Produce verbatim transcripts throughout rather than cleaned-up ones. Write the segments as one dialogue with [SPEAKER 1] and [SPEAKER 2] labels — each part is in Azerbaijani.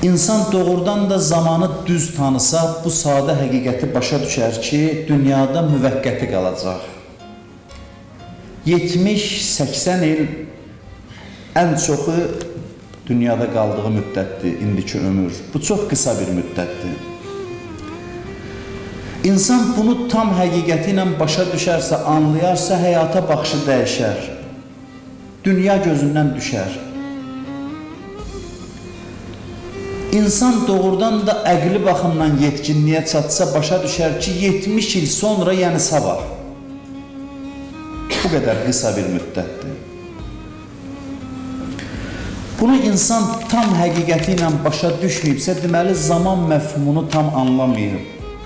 [SPEAKER 1] İnsan doğrudan da zamanı düz tanısa, bu sadə həqiqəti başa düşər ki, dünyada müvəqqəti qalacaq. yetmiş səksən il ən çoxu dünyada qaldığı müddətdir, indiki ömür. Bu çox qısa bir müddətdir. İnsan bunu tam həqiqəti ilə başa düşərsə, anlayarsa, həyata baxışı dəyişər. Dünya gözündən düşər. İnsan doğrudan da əqli baxımdan yetkinliyə çatsa, başa düşər ki, yetmiş il sonra, yəni sabah. Bu qədər qısa bir müddətdir. Bunu insan tam həqiqəti ilə başa düşməyibsə, deməli, zaman məfhumunu tam anlamayıb.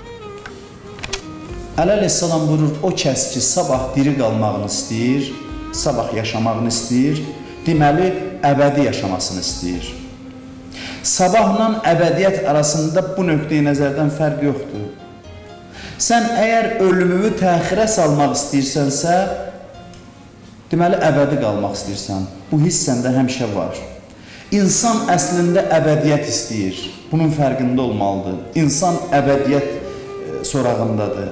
[SPEAKER 1] Əleyhissalam buyurur, o kəs ki, sabah diri qalmağını istəyir, sabah yaşamağını istəyir, deməli, əbədi yaşamasını istəyir. Sabahla əbədiyyət arasında bu nöqteyi nəzərdən fərq yoxdur. Sən əgər ölümünü təxirə salmaq istəyirsənsə, deməli, əbədi qalmaq istəyirsən. Bu hiss səndə həmişə var. İnsan əslində əbədiyyət istəyir. Bunun fərqində olmalıdır. İnsan əbədiyyət sorağındadır.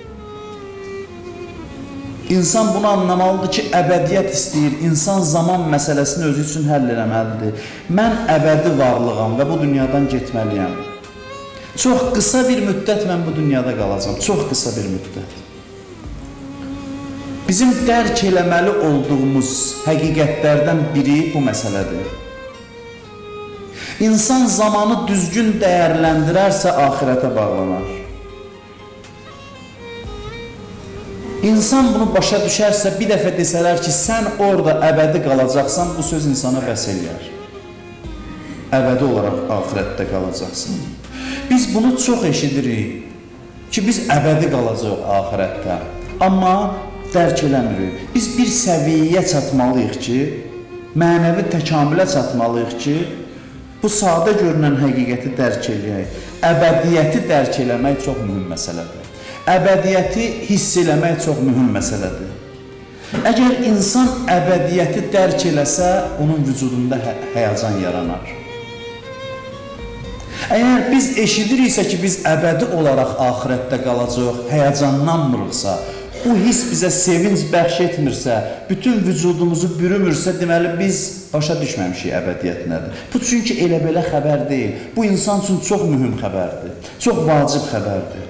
[SPEAKER 1] İnsan bunu anlamalıdır ki, əbədiyyət istəyir. İnsan zaman məsələsini özü üçün həll eləməlidir. Mən əbədi varlığam və bu dünyadan getməliyəm. Çox qısa bir müddət mən bu dünyada qalacam. Çox qısa bir müddət. Bizim dərk eləməli olduğumuz həqiqətlərdən biri bu məsələdir. İnsan zamanı düzgün dəyərləndirərsə, axirətə bağlanar. İnsan bunu başa düşərsə, bir dəfə desələr ki, sən orada əbədi qalacaqsan, bu söz insana bəs eləyər. Əbədi olaraq axirətdə qalacaqsan. Biz bunu çox eşidirik ki, biz əbədi qalacaq axirətdə. Amma dərk eləmirik. Biz bir səviyyəyə çatmalıyıq ki, mənəvi təkamülə çatmalıyıq ki, bu sadə görünən həqiqəti dərk eləyək. Əbədiyyəti dərk eləmək çox mühüm məsələdir. Əbədiyyəti hiss eləmək çox mühüm məsələdir. Əgər insan əbədiyyəti dərk eləsə, onun vücudunda hə həyəcan yaranar. Əgər biz eşidiriksə ki, biz əbədi olaraq axirətdə qalacaq, həyəcanlanmırıqsa, bu hiss bizə sevinc bəxş etmirsə, bütün vücudumuzu bürümürsə, deməli biz başa düşməmişik əbədiyyət nədir. Bu çünki elə belə xəbər deyil. Bu insan üçün çox mühüm xəbərdir, çox vacib xəbərdir.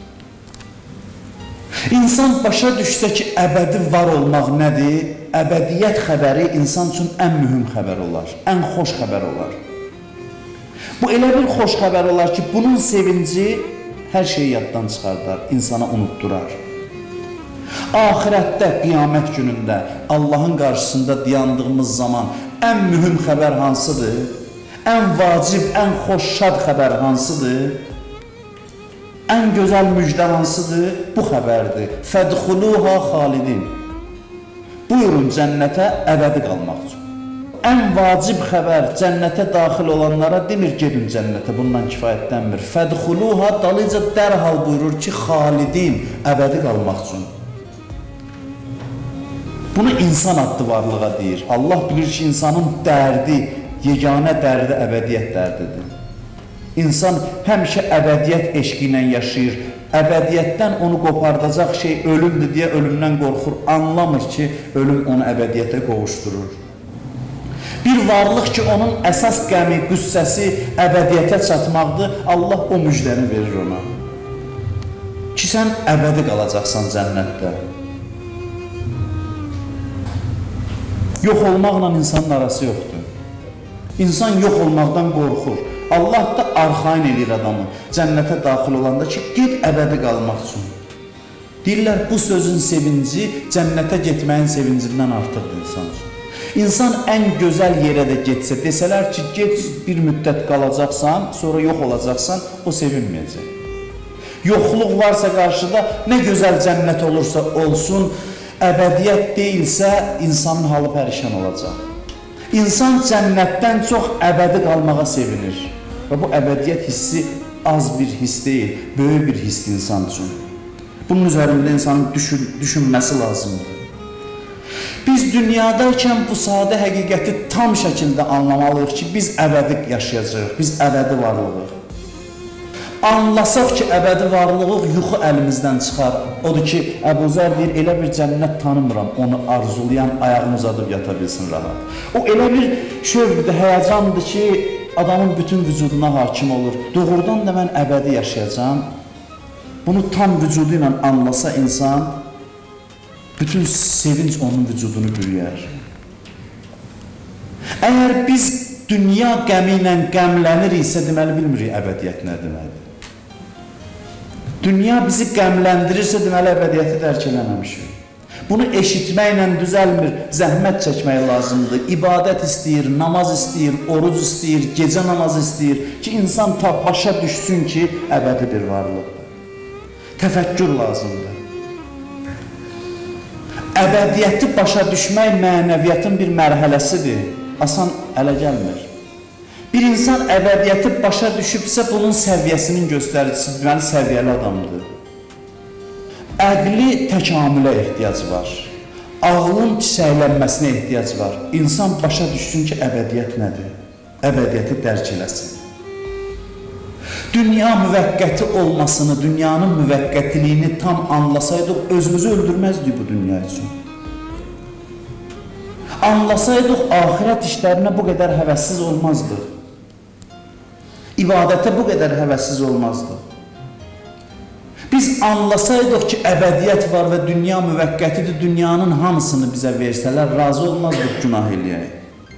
[SPEAKER 1] İnsan başa düşsə ki, əbədi var olmaq nədir? Əbədiyyət xəbəri insan üçün ən mühüm xəbər olar, ən xoş xəbər olar. Bu elə bir xoş xəbər olar ki, bunun sevinci hər şeyi yaddan çıxardar, insana unutdurar. Axirətdə, qiyamət günündə, Allahın qarşısında dayandığımız zaman ən mühüm xəbər hansıdır? Ən vacib, ən xoş, şad xəbər hansıdır? Ən gözəl müjdə hansıdır? Bu xəbərdir. Fədxuluha xalidin. Buyurun cənnətə əbədi qalmaq üçün. Ən vacib xəbər cənnətə daxil olanlara demir, gedin cənnətə, bundan kifayətlənmir. Fədxuluha dalıca dərhal buyurur ki, xalidin, əbədi qalmaq üçün. Bunu insan adlı varlığa deyir. Allah bilir ki, insanın dərdi, yeganə dərdi əbədiyyət dərdidir. İnsan həmişə əbədiyyət eşqi ilə yaşayır. Əbədiyyətdən onu qopardacaq şey ölümdür deyə ölümdən qorxur. Anlamır ki, ölüm onu əbədiyyətə qovuşdurur. Bir varlıq ki, onun əsas qəmi, qüssəsi əbədiyyətə çatmaqdır, Allah o müjdəni verir ona. Ki, sən əbədi qalacaqsan cənnətdə. Yox olmaqla insanın arası yoxdur. İnsan yox olmaqdan qorxur. Allah da arxain edir adamı cənnətə daxil olanda ki, get əbədi qalmaq üçün. Deyirlər, bu sözün sevinci cənnətə getməyin sevincindən artıqdır insan üçün. İnsan ən gözəl yerə də getsə, desələr ki, get bir müddət qalacaqsan, sonra yox olacaqsan, o sevinməyəcək. Yoxluq varsa qarşıda, nə gözəl cənnət olursa olsun, əbədiyyət deyilsə, insanın halı pərişan olacaq. İnsan cənnətdən çox əbədi qalmağa sevinir. Və bu əbədiyyət hissi az bir hiss deyil, böyük bir hissdir insan üçün. Bunun üzərində insanın düşün, düşünməsi lazımdır. Biz dünyadayken bu sadə həqiqəti tam şəkildə anlamalıyıq ki, biz əbədi yaşayacağıq, biz əbədi varlığıq. Anlasaq ki, əbədi varlığıq, yuxu əlimizdən çıxar. Odur ki, Əbu Zər deyir, elə bir cənnət tanımıram, onu arzulayan ayağını uzadıb yata bilsin rahat. O elə bir şövqdür, həyəcandır ki, adamın bütün vücuduna hakim olur. Doğrudan da mən əbədi yaşayacağım. Bunu tam vücudu ilə anlasa insan, bütün sevinç onun vücudunu bürüyər. Əgər biz dünya qəmi ilə qəmləniriksə, deməli bilmirik əbədiyyət nə deməkdir. Dünya bizi qəmləndirirsə, deməli əbədiyyəti dərk eləməmişik. Bunu eşitməklə düzəlmir, zəhmət çəkmək lazımdır. İbadət istəyir, namaz istəyir, oruc istəyir, gecə namazı istəyir ki, insan ta başa düşsün ki, əbədi bir varlıqdır. Təfəkkür lazımdır. Əbədiyyəti başa düşmək mənəviyyatın bir mərhələsidir. Asan ələ gəlmir. Bir insan əbədiyyəti başa düşübsə, bunun səviyyəsinin göstəricisi, deməli, səviyyəli adamdır. Əqli təkamülə ehtiyac var. Ağlın çiçəklənməsinə ehtiyac var. İnsan başa düşsün ki, əbədiyyət nədir? Əbədiyyəti dərk eləsin. Dünya müvəqqəti olmasını, dünyanın müvəqqətiliyini tam anlasaydıq, özümüzü öldürməzdik bu dünya üçün. Anlasaydıq, axirət işlərinə bu qədər həvəssiz olmazdıq. İbadətə bu qədər həvəssiz olmazdıq. Biz anlasaydıq ki, əbədiyyət var və dünya müvəqqətidir, dünyanın hamısını bizə versələr, razı olmazdıq günah eləyək.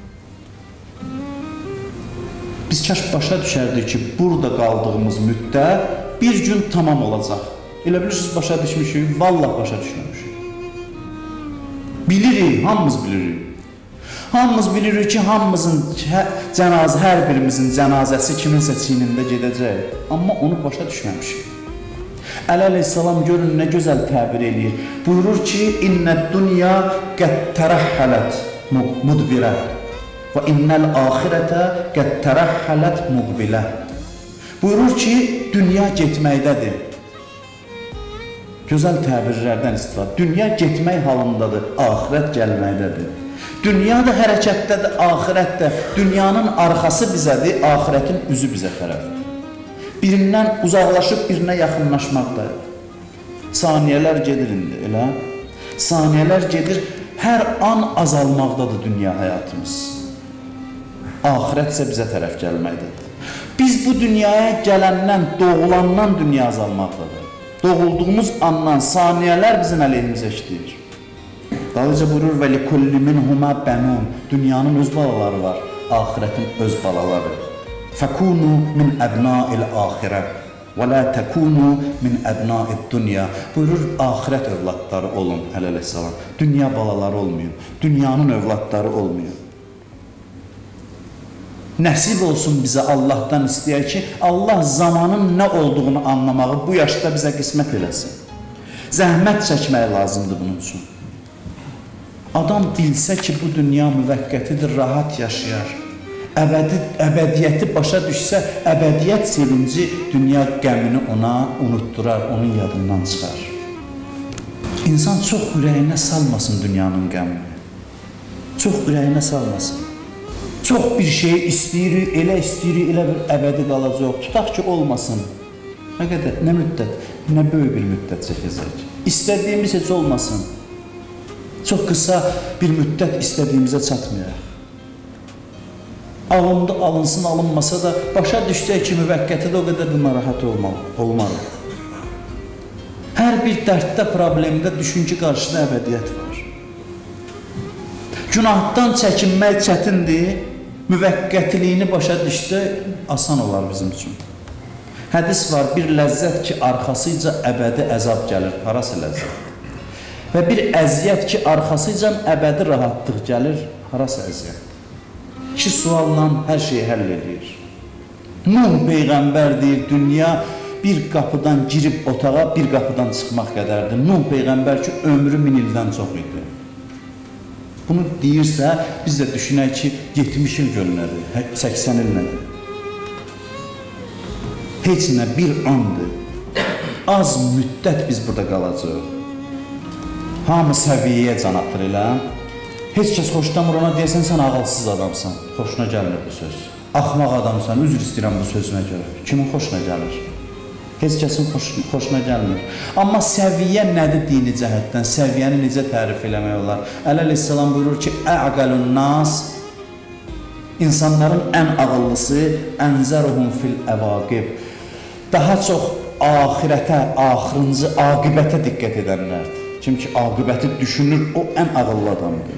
[SPEAKER 1] Biz kaş başa düşərdik ki, burada qaldığımız müddət bir gün tamam olacaq. Elə bilirsiniz, başa düşmüşük, vallah başa düşməmişik. Bilirik, hamımız bilirik. Hamımız bilirik ki, hamımızın cənazə, hər birimizin cənazəsi kiminsə çiynində gedəcək. Amma onu başa düşməmişik. Əli əleyhissalam görün nə gözəl təbir eləyir. Buyurur ki, İnnəd dünya qəd tərəhhələt mudbirə və innəl axirətə qəd tərəhhələt muqbilə. Buyurur ki, dünya getməkdədir. Gözəl təbirlərdən istifadə. Dünya getmək halındadır, axirət gəlməkdədir. Dünya da hərəkətdədir, axirət də. Dünyanın arxası bizədir, axirətin üzü bizə tərəfdir. Birindən uzaqlaşıb birinə yaxınlaşmaqda. Saniyələr gedir indi, elə? Saniyələr gedir, hər an azalmaqdadır dünya həyatımız. Axirət isə bizə tərəf gəlməkdədir. Biz bu dünyaya gələndən, doğulandan dünya azalmaqdadır. Doğulduğumuz andan saniyələr bizim əleyhimizə işləyir. Dalıca buyurur, və likulli minhuma bənun. Dünyanın öz balaları var, axirətin öz balaları. Fəkunu min əbnail axirə və la təkunu min əbnaid dünya. Buyurur, axirət övladları olun, əleyhissalam. Dünya balaları olmayın, dünyanın övladları olmayın. Nəsib olsun bizə Allahdan istəyək ki, Allah zamanın nə olduğunu anlamağı bu yaşda bizə qismət eləsin. Zəhmət çəkmək lazımdır bunun üçün. Adam bilsə ki, bu dünya müvəqqətidir, rahat yaşayar. Əbədi, əbədiyyəti başa düşsə, əbədiyyət sevinci dünya qəmini ona unutdurar, onun yadından çıxar. İnsan çox ürəyinə salmasın dünyanın qəmini. Çox ürəyinə salmasın. Çox bir şeyi istəyirik, elə istəyirik, elə bir əbədi qalacaq. Tutaq ki, olmasın. Nə qədər, nə müddət, nə böyük bir müddət çəkəcək. İstədiyimiz heç olmasın. Çox qısa bir müddət istədiyimizə çatmayaq. Alındı, alınsın, alınmasa da başa düşsək ki, müvəqqətidə o qədər bir narahat olmalı. Hər bir dərddə, problemdə düşün ki, qarşıda əbədiyyət var. Günahdan çəkinmək çətindir, müvəqqətiliyini başa düşsə, asan olar bizim üçün. Hədis var, bir ləzzət ki, arxasıca əbədi əzab gəlir, harası ləzzət? Və bir əziyyət ki, arxasıca əbədi rahatlıq gəlir, harası əziyyət? İki sualla hər şeyi həll edir. Nuh Peyğəmbər deyir, dünya bir qapıdan girib otağa, bir qapıdan çıxmaq qədərdir. Nuh Peyğəmbər ki, ömrü min ildən çox idi. Bunu deyirsə, biz də düşünək ki, yetmiş il gölünədir, səksən il nədir? Heç nə bir andır. Az müddət biz burada qalacaq. Hamı səviyyəyə can atır elə. Heç kəs xoşlamır ona deyəsən, sən ağılsız adamsan. Xoşuna gəlmir bu söz. Axmaq adamsan, üzr istəyirəm bu sözümə görə. Kimin xoşuna gəlir? Heç kəsin xoş, xoşuna gəlmir. Amma səviyyə nədir dini cəhətdən? Səviyyəni necə tərif eləmək olar? Əleyhissalam buyurur ki, əqəlun nas, insanların ən ağıllısı, ənzəruhum fil əvaqib. Daha çox axirətə, axırıncı aqibətə diqqət edənlərdir. Kim ki, aqibəti düşünür, o ən ağıllı adamdır.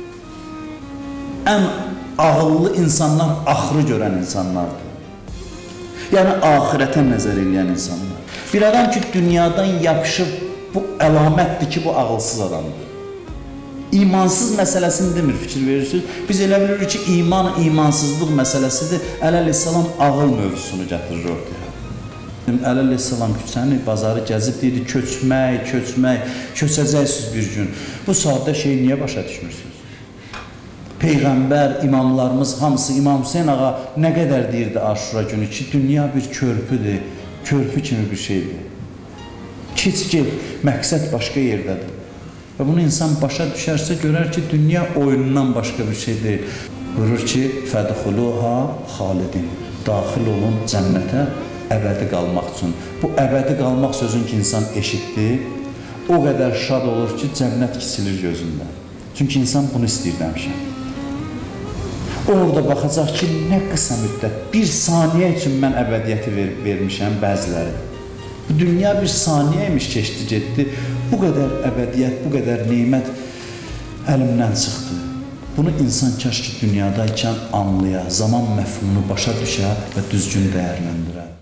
[SPEAKER 1] Ən ağıllı insanlar axırı görən insanlardır. Yəni, axirətə nəzər eləyən insanlar. Bir adam ki, dünyadan yapışıb, bu əlamətdir ki, bu ağılsız adamdır. İmansız məsələsini demir, fikir verirsiniz. Biz elə bilirik ki, iman, imansızlıq məsələsidir. Əleyhissalam ağıl mövzusunu gətirir ortaya. Əleyhissalam küçəni, bazarı gəzib deyir, köçmək, köçmək, köçəcəksiniz bir gün. Bu sadə şeyi niyə başa düşmürsünüz? Peyğəmbər, imamlarımız hamısı, İmam Hüseyin ağa nə qədər deyirdi Aşura günü ki, dünya bir körpüdür, körpü kimi bir şeydir. Keç gel, məqsəd başqa yerdədir. Və bunu insan başa düşərsə görər ki, dünya oyunundan başqa bir şey deyil. Buyurur ki, fədxuluha xalidin, daxil olun cənnətə, əbədi qalmaq üçün. Bu əbədi qalmaq sözün ki, insan eşitdir, o qədər şad olur ki, cənnət kisilir gözündə. Çünki insan bunu istəyir demişəm. Orada baxacaq ki, nə qısa müddət, bir saniyə üçün mən əbədiyyəti ver, vermişəm bəziləri. Bu dünya bir saniyəymiş, keçdi, getdi. Bu qədər əbədiyyət, bu qədər neymət əlimdən çıxdı. Bunu insan kaş ki, dünyadaykən anlaya, zaman məfhumunu başa düşə və düzgün dəyərləndirə.